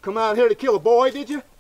Come out here to kill a boy, did you?